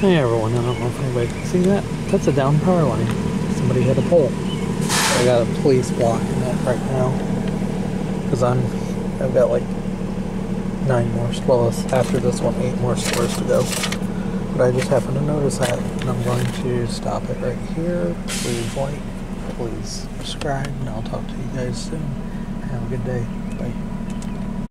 Hey everyone, I don't know if anybody can see that. That's a down power line. Somebody hit a pole. I got a police blocking it right now. Because I've got like 9 more, well, after this one, 8 more stores to go. But I just happened to notice that, and I'm going to stop it right here. Please like, please subscribe, and I'll talk to you guys soon. Have a good day. Bye.